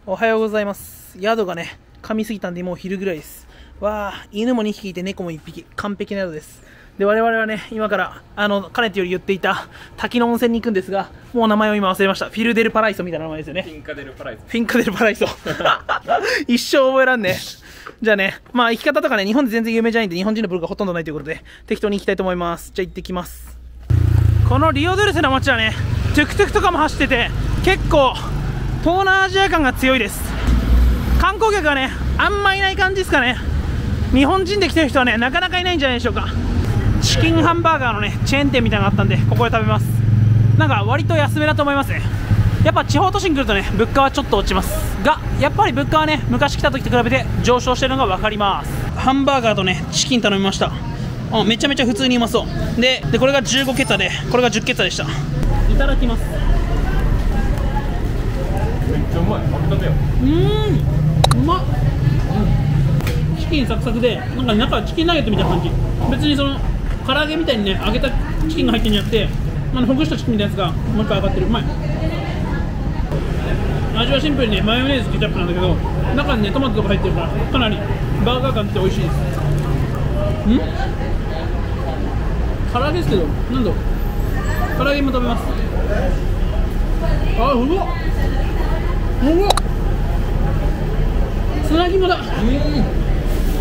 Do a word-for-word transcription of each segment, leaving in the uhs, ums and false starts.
おはようございます。宿がね、噛みすぎたんでもう昼ぐらいです。わあ、犬もにひきいて猫もいっぴき。完璧な宿です。で、我々はね、今から、あの、かねてより言っていた滝の温泉に行くんですが、もう名前を今忘れました。フィルデルパライソみたいな名前ですよね。 フィンカデルパライソ。 フィンカデルパライソ。一生覚えらんね。じゃあね、まあ行き方とかね、日本で全然有名じゃないんで、日本人のブログがほとんどないということで、適当に行きたいと思います。じゃあ行ってきます。このリオデルセの街はね、トゥクトゥクとかも走ってて、結構、東南アジア感が強いです。観光客はね、あんまいない感じですかね。日本人で来てる人はね、なかなかいないんじゃないでしょうか。チキンハンバーガーのね、チェーン店みたいなのがあったんで、ここで食べます。なんか割と安めだと思いますね。やっぱ地方都心来るとね、物価はちょっと落ちますが、やっぱり物価はね、昔来た時と比べて上昇してるのが分かります。ハンバーガーとね、チキン頼みました。あ、めちゃめちゃ普通にうまそうで、でこれがじゅうごケツァで、これがじゅっケツァでした。いただきます。 めっちゃうまい。食べたてよ。 うーん、うまっ。チキンサクサクで、なんか中はチキンナゲットみたいな感じ。別にその唐揚げみたいにね、揚げたチキンが入ってるんじゃなくて、あのほぐしたチキンみたいなやつがもう一回上がってる。うまい。味はシンプルにね、マヨネーズケチャップなんだけど、中にねトマトとか入ってるから、かなりバーガー感って美味しいです。ん？唐揚げですけど、なんだろう。唐揚げも食べます。あ、うまっ。うまっ。砂肝だ。うん。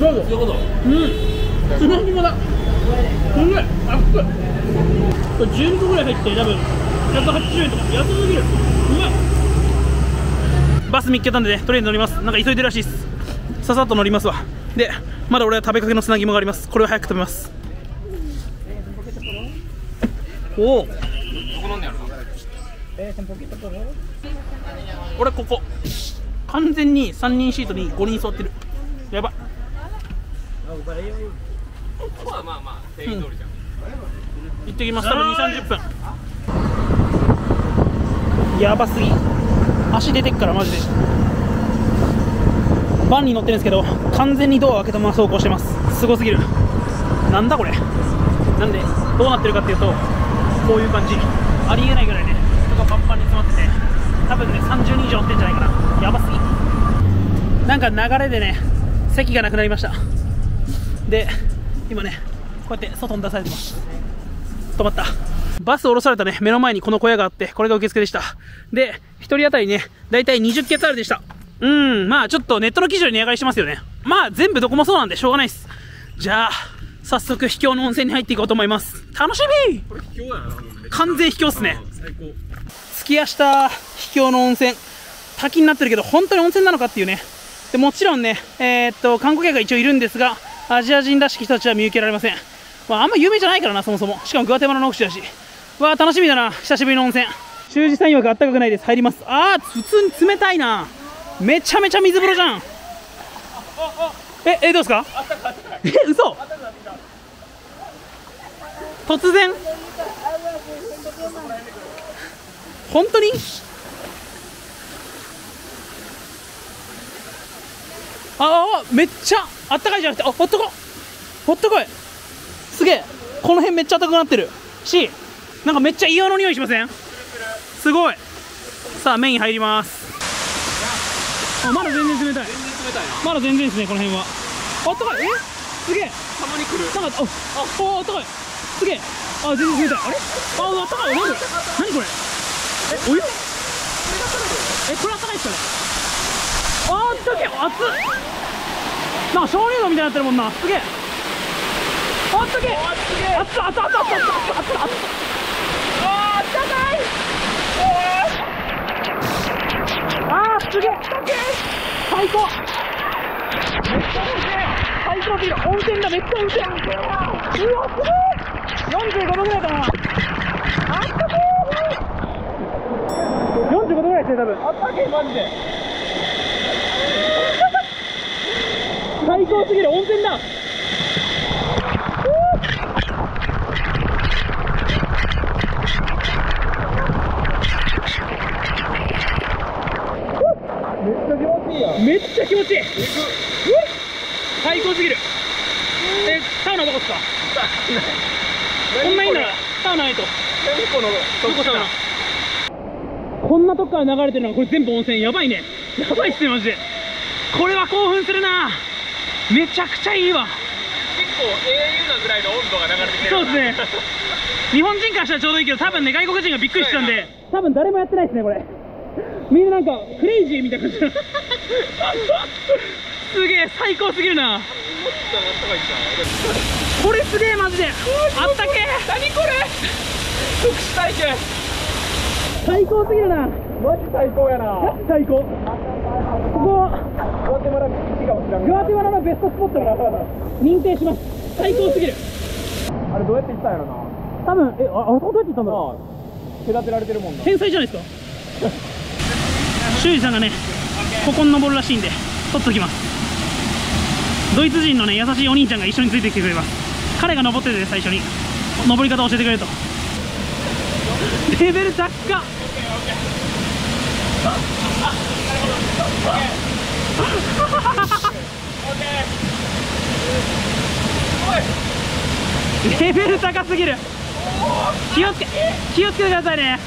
どうぞ。 そういうこと。 うん。砂肝だ。すごい。あっこい。これじゅうにこぐらい入って多分ひゃくはちじゅうえんとか安すぎる。うまい。バス見っけたんでね、とりあえず乗ります。なんか急いでるらしいです。ささっと乗りますわ。で、まだ俺は食べかけの砂肝があります。これを早く食べます。おお。 どこ飲んでやるの？ 俺ここ。完全にさんにんシートにごにん座ってる。やばい。 まあまあまあ、定義通りじゃん。 行ってきます。多分にじゅうさんじゅっぷん。やばすぎ。足出てっからマジで。バンに乗ってるんですけど、完全にドアを開けたまま走行してます。すごすぎる。なんだこれ。なんでどうなってるかっていうと、こういう感じ。ありえないぐらいね、人がパンパンに詰まってて、多分ねさんじゅうにん以上乗ってんじゃないかな。やばすぎ。なんか流れでね、席がなくなりました。で、今ね、こうやって外に出されてます。止まった。バス降ろされたね、目の前にこの小屋があって、これが受付でした。で、ひとり当たりね、だいたいにじゅっケツァールでした。うーん、まあちょっとネットの記事より値上がりしてますよね。まあ全部どこもそうなんでしょうがないです。じゃあ、早速秘境の温泉に入っていこうと思います。楽しみ。 これ秘境やな。 完全秘境っすね。 最高。 着きやした秘境の温泉。滝になってるけど、本当に温泉なのかっていうね。でもちろんね、えー、っと、観光客が一応いるんですが、アジア人らしき人たちは見受けられません。まあ、あんま有名じゃないからな、そもそも。しかもグアテマラの奥地だし。わあ、楽しみだな。久しぶりの温泉。修二さん曰くあったかくないです。入ります。ああ、普通に冷たいな。めちゃめちゃ水風呂じゃん。え、え、どうですか？え、嘘。突然。本当に？ああ、めっちゃあったかいじゃなくて、あ、ほっとこほっとこい。すげえ。この辺めっちゃあったかくなってるし、なんかめっちゃ硫黄の匂いしません？すごい。さあメイン入ります。あ、まだ全然冷たい。 全然冷たいな。 まだ全然ですね、この辺は。あったかい。え、すげえ。 たまに来る。 なんか、あ、あ、あったかい。すげえ。あ、全然冷たい。あれ、あ、あったかい。なんで、何これ。え、お湯。え、これあったかいっすかね。あー、あったけえ。熱っ。なんか鍾乳洞みたいになってるもんな。すげえ。あったけえ。あったあったあったあったあったあったあった。あー、あったかい。あー、すげえ。最高。めっちゃ温泉。最高すぎる。温泉だ。めっちゃ温泉。うわ、すごい。よんじゅうごどぐらいかな。あったけえ。よんじゅうごどぐらいですね、多分。あったけえ、マジで。最高すぎる。温泉だ。めっちゃ気持ちいい。最高すぎる。え、サウナどこっすか？こんないいんならサウナないと。どこサウナ？こんなとこから流れてるのがこれ全部温泉。やばいね。 やばいっすねマジで。これは興奮するな。めちゃくちゃいいわ。 結構英雄なぐらいの温度が流れてきてる。 そうですね。日本人からしたらちょうどいいけど、多分ね外国人がびっくりしてたんで、多分誰もやってないですねこれ。みんななんかクレイジーみたいな感じだ。すげえ最高すぎるな。これすげえマジで。あったけ。 何これ。特殊体験。 最高すぎるな。 マジ最高やな。 マジ最高。ここグアテマラ基地かもしれない。 グアテマラのベストスポットが認定します。最高すぎる。 あれどうやって行ったんやろな。 多分えああれどうやって行ったんだろう。隔てられてるもんな。 う。天才じゃないですか。修二さんがねここに登るらしいんで撮っときます。ドイツ人のね優しいお兄ちゃんが一緒についてきてくれます。彼が登ってて最初に登り方を教えてくれると。レベル高っ。レベル高すぎる。気をつけ気をつけてくださいね。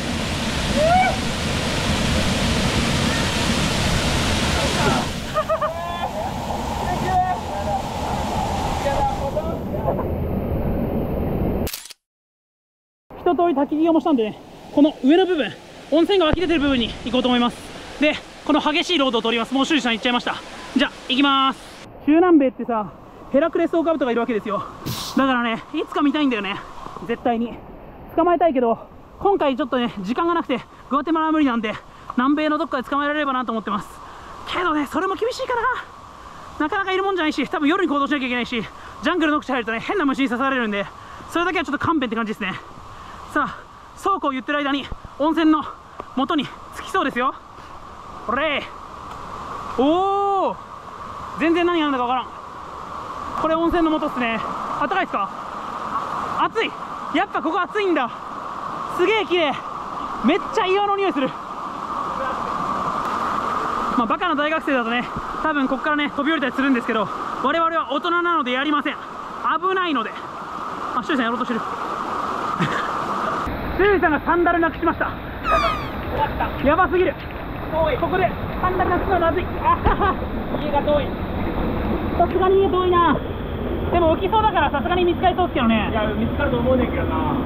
一通り焚き木をしたんでね、この上の部分温泉が湧き出てる部分に行こうと思います。でこの激しいロードを通ります。もう修二さん行っちゃいました。じゃあ行きます。中南米ってさヘラクレスオオカブトがいるわけですよ。だからねいつか見たいんだよね。絶対に捕まえたいけど今回ちょっとね時間がなくてグアテマラは無理なんで南米のどっかで捕まえられればなと思ってます。けどねそれも厳しいかな。なかなかいるもんじゃないし、多分夜に行動しなきゃいけないし、ジャングルの口入るとね変な虫に刺されるんで、それだけはちょっと勘弁って感じですね。さあそうこう言ってる間に温泉の元に着きそうですよ。これおお全然何やるんだかわからん。これ温泉の元っすね。あったかいっすか。暑い。やっぱここ暑いんだ。すげえ綺麗。めっちゃ岩の匂いする。まあバカな大学生だとね多分ここからね飛び降りたりするんですけど、我々は大人なのでやりません。危ないので。あ、修二さんやろうとしてる。修二さんがサンダルなくしました。やばすぎる。ここでサンダルなくすのはまずい。あはは家が遠い。さすがに家遠いな。でも浮きそうだからさすがに見つかりそうですけどね。 いや見つかると思うねんけどな。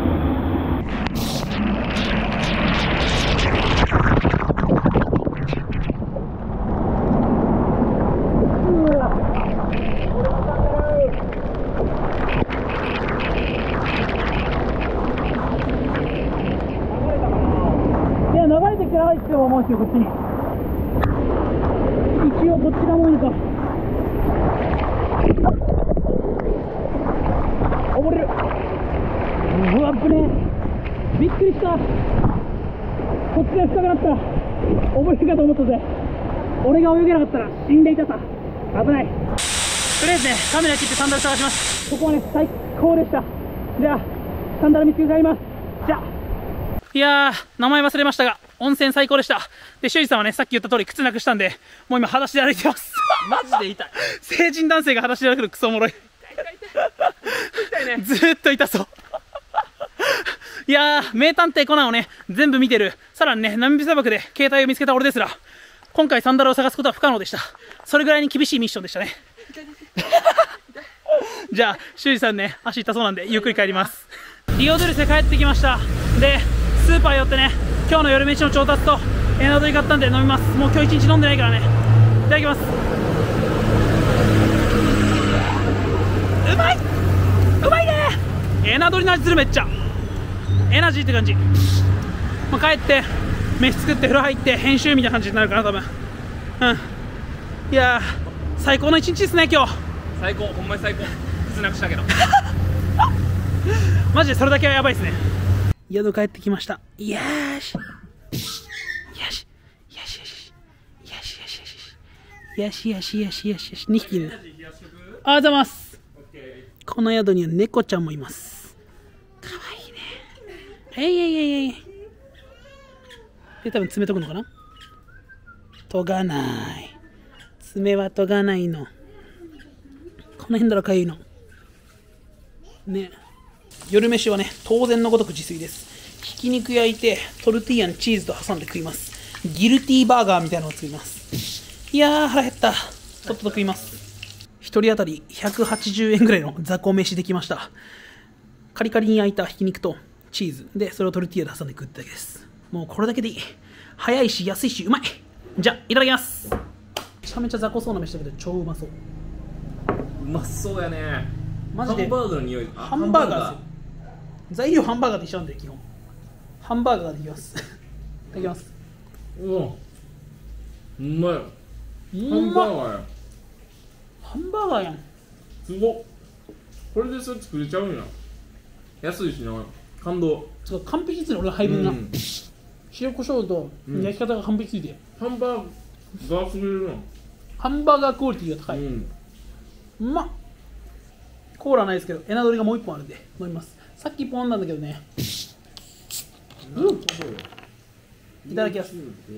いや流れてきてないって思うんですよこっちに。一応こっちがもういいか。溺れる。うわっぶねえ。びっくりした。こっちが深くなった。溺れるかと思ったぜ。俺が泳げなかったら死んでいたさ。危ない。とりあえずねカメラ切ってサンダル探します。ここはね最高でした。じゃあサンダル見つけて帰ります。じゃあいやー名前忘れましたが温泉最高でした。で修二さんはねさっき言った通り靴なくしたんでもう今裸足で歩いてます。 マジで痛い。 成人男性が裸足で歩くのクソおもろい。ずーっと痛そう。いやー名探偵コナンをね全部見てる、さらにねナミビ砂漠で携帯を見つけた俺ですら今回サンダルを探すことは不可能でした。それぐらいに厳しいミッションでしたね。じゃあ修二さんね足痛そうなんでゆっくり帰ります。リオデルセ帰ってきました。でスーパー寄ってね今日の夜飯の調達とエナドリ買ったんで飲みます。もう今日一日飲んでないからね。いただきます。うまいうまいね。エナドリの味する。めっちゃエナジーって感じ。まあ、帰って飯作って風呂入って編集みたいな感じになるかな多分。うんいやー最高の一日ですね今日。 最高、ほんまに最高。靴なくしたけどマジでそれだけはやばいですね。宿帰ってきました。よーしよしよしよしよしよしよしよしよしよしよしよしよしにひきいる。ありがとうございます。この宿には猫ちゃんもいます。かわいいね。えいえいえいえい。で多分爪研ぐのかな。研がない。爪は研がないの。この辺だらかゆいのね。夜飯はね当然のごとく自炊です。ひき肉焼いてトルティーヤにチーズと挟んで食います。 ギルティーバーガーみたいなのを作ります。いやー腹減った。とっとと食います。ひとり当たりひゃくはちじゅうえんぐらいの雑魚飯できました。カリカリに焼いたひき肉とチーズで、それをトルティーヤで挟んで食っただけです。もうこれだけでいい。早いし安いしうまい。じゃあいただきます。めちゃめちゃ雑魚そうな飯だけど超うまそう。 うまそうやね。 マジでハンバーグの匂い。あハンバーガーですよ。材料ハンバーガーと一緒なんで基本。ハンバーガーでいきます。いただきます。 うわ、うまい。 うハンバーまっ。 ガーや。 ハンバーガーやん。 すごっ。これでそれ作れちゃうんや。安いしな。感動。 そう完璧ですね、俺の配分が。 うん、 塩コショウと焼き方が完璧すぎて、 ハンバーガーすぎるな。 ハンバーガークオリティが高い。 うん。 うまっ。コーラないですけど、エナドリがもう一本あるんで飲みます。さっき一本飲んだんだけどね。うん。いただきます。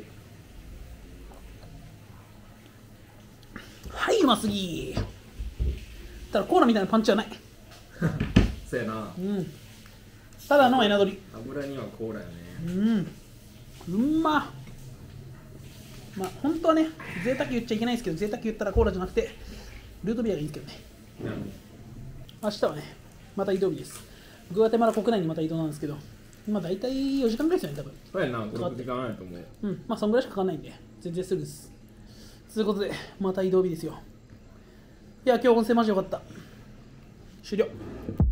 はい、うますぎ。ただコーラみたいなパンチはない。 そうやな。 うん。ただのエナドリ。 油にはコーラやね。 うん。うんまっ。まあ本当はね、贅沢言っちゃいけないですけど、贅沢言ったらコーラじゃなくてルートビアがいいですけどね。明日はね、また移動日です。グアテマラ国内にまた移動なんですけど、今大体よじかんぐらいですよね、多分。 そうやな、ご、ろくじかんないと思う。 うん、まあそんぐらいしかかかんないんで、全然すぐです。ということで、また移動日ですよ。いや、今日温泉マジよかった。終了。